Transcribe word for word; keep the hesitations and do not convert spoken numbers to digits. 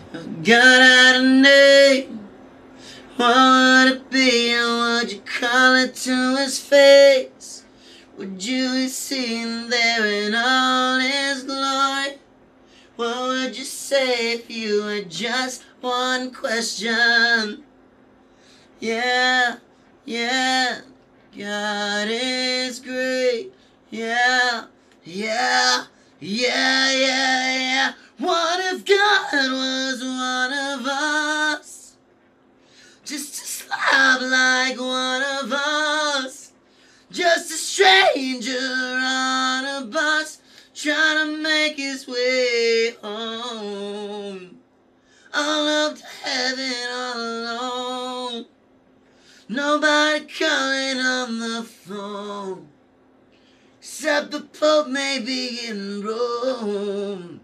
God had a name. What would it be, and would you call it to his face? Would you be seen there in all his glory? What would you say if you had just one question? Yeah, yeah, God is great. Yeah, yeah, yeah, yeah, yeah. What if God was one of us? Just a slob like one of us. Just a stranger on a bus trying to make his way home. All up to heaven all alone. Nobody calling on the phone except the Pope maybe in Rome.